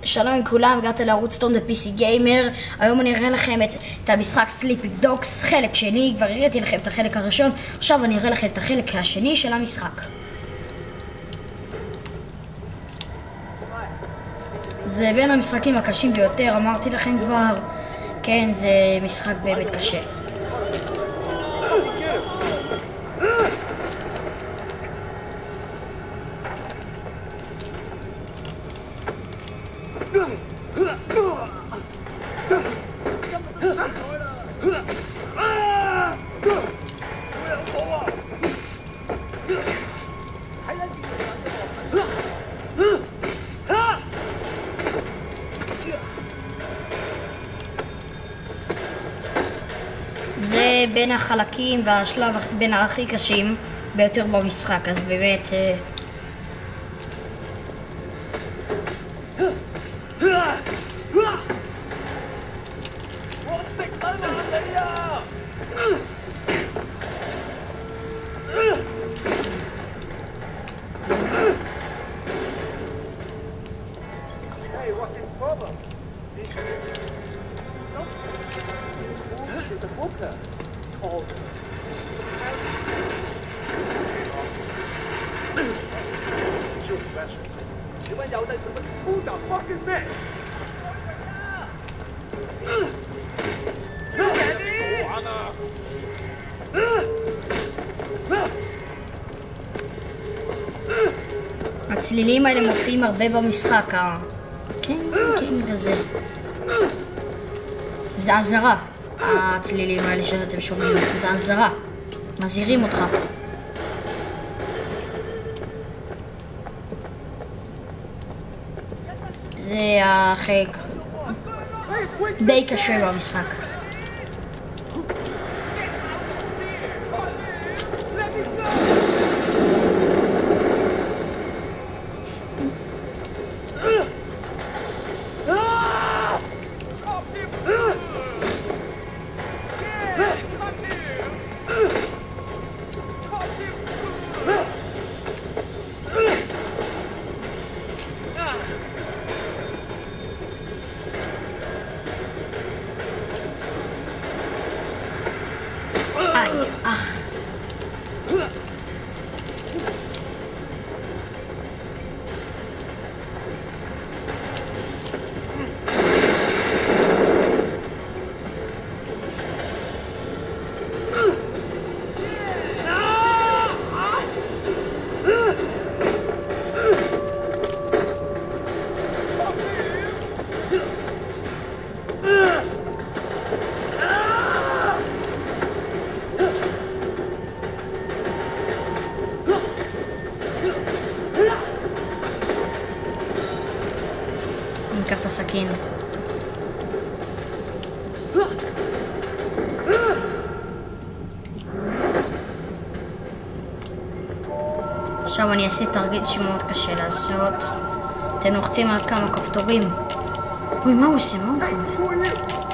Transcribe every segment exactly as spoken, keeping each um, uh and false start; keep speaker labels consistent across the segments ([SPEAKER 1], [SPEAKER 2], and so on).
[SPEAKER 1] שלום לכולם, הגעתי לערוץ סטון דה פי סי גיימר. היום אני אראה לכם את, את המשחק סליפינג דוגס חלק שני. כבר הראיתי לכם את החלק הראשון, עכשיו אני אראה לכם את החלק השני של המשחק. זה בין המשחקים הקשים ביותר, אמרתי לכם כבר. כן, זה משחק באמת קשה. זה בין החלקים והשלב בין הכי קשים ביותר במשחק, אז באמת הצלילים האלה מופיעים הרבה במשחק. כן, כן, כזה. זה עזרה. הצלילים האלה שאתם שומעים, זה עזרה. מזהירים אותך. זה החלק די קשה במשחק. אך ניקח את הסכין. עכשיו אני אעשה תרגיל שמאוד קשה לעשות. אתם לוחצים על כמה כפתורים. אוי, מה הוא עושה? מה הוא עושה?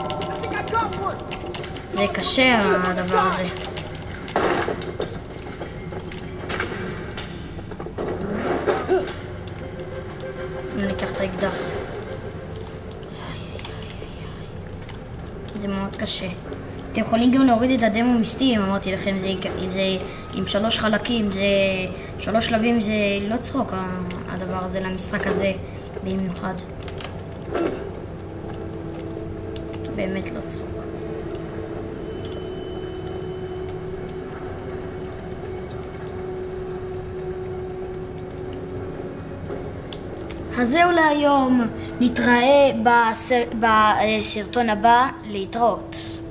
[SPEAKER 1] זה קשה הדבר הזה. ניקח את האקדח. זה מאוד קשה. אתם יכולים גם להוריד את הדמו מסטים, אמרתי לכם, זה, זה עם שלוש חלקים, זה שלוש שלבים, זה לא צחוק הדבר הזה למשחק הזה במיוחד. באמת לא צחוק. אז זהו להיום, נתראה בסרטון הבא, להתראות.